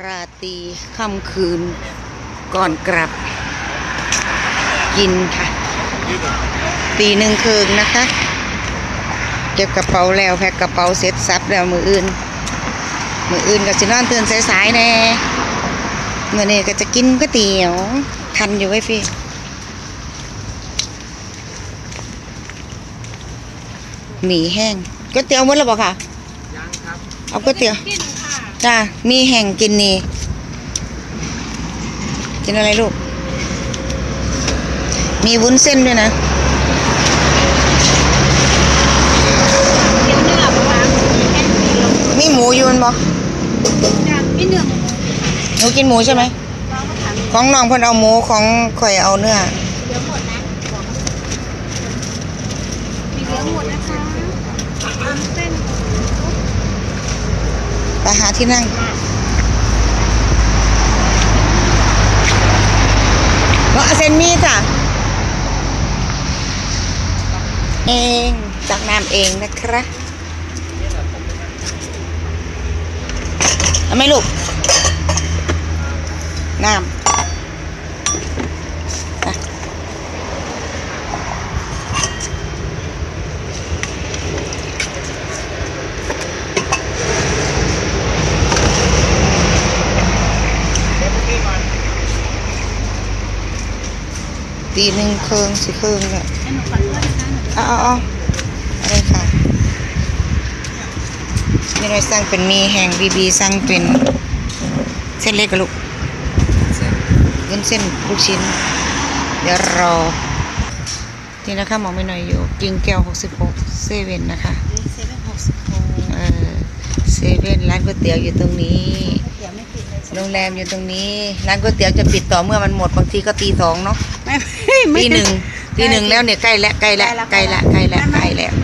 ราตรีค่ำคืนก่อนกลับกินค่ะ1:30นะคะเก็บกระเป๋าแล้วแพ็คกระเป๋าเสร็จซับแล้วมืออื่นก็จะนอนตื่นสายๆแน่เมื่อนี้ก็จะกินก๋วยเตี๋ยวทันอยู่ไว้พี่หมี่แห้งก๋วยเตี๋ยวหมดแล้วบอกค่ะยังครับเอาก๋วยเตี๋ยวจ้ามีแห้งกินนี่กินอะไรลูกมีวุ้นเส้นด้วยนะมีหมูอยู่มันบอกมีเนื้อหนูกินหมูใช่ไหมของน้องเพิ่นเอาหมูของข่อยเอาเนื้อเดี๋ยวหมดนะมีเนื้อหมดนะคะเส้นไปหาที่นั่งเส้นมีจ้ะเองจากน้ำเองนะครับเอาไหมลูกน้ำ1:30สิครึ่งเนี่ยเอาอะไรค่ะมีอะไรสั่งเป็นมีแห้งบีสั่งเป็นเส้นเล็กกับลูกเส้นลูกชิ้นเดี๋ยวรอนี่นะคะมองไม่หน่อยอยู่กิ่งแก้ว66เซเว่นนะคะเซเว่นร้านก๋วยเตี๋ยวอยู่ตรงนี้โรงแรมอยู่ตรงนี้ร้านก๋วยเตี๋ยวจะปิดต่อเมื่อมันหมดบางทีก็ตี 2เนาะตี 1แล้วเนี่ยใกล้แล้ว